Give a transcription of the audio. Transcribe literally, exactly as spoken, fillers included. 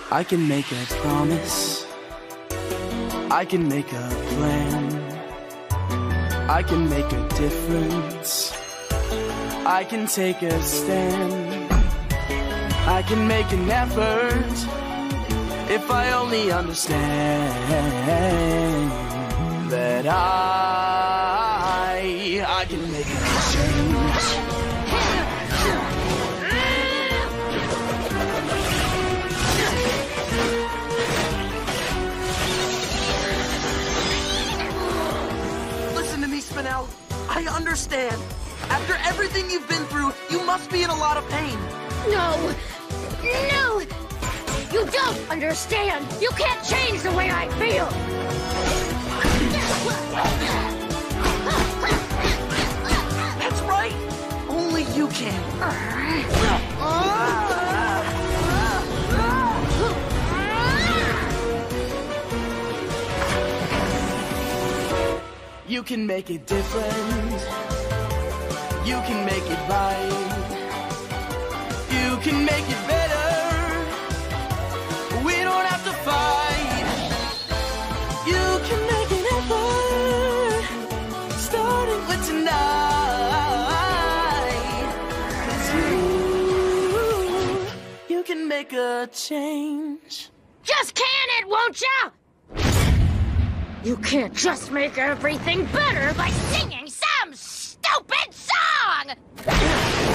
I can make a promise. I can make a plan. I can make a difference. I can take a stand. I can make an effort if I only understand that I I can make a change. Listen to me, Spinel. I understand. After everything you've been through, you must be in a lot of pain. No! No! You don't understand! You can't change the way I feel! That's right! Only you can. You can make it different. You can make it right. You can make it better. We don't have to fight. You can make an effort, starting with tonight. 'Cause you, you can make a change. Just can it, won't ya? You can't just make everything better by singing some stupid song!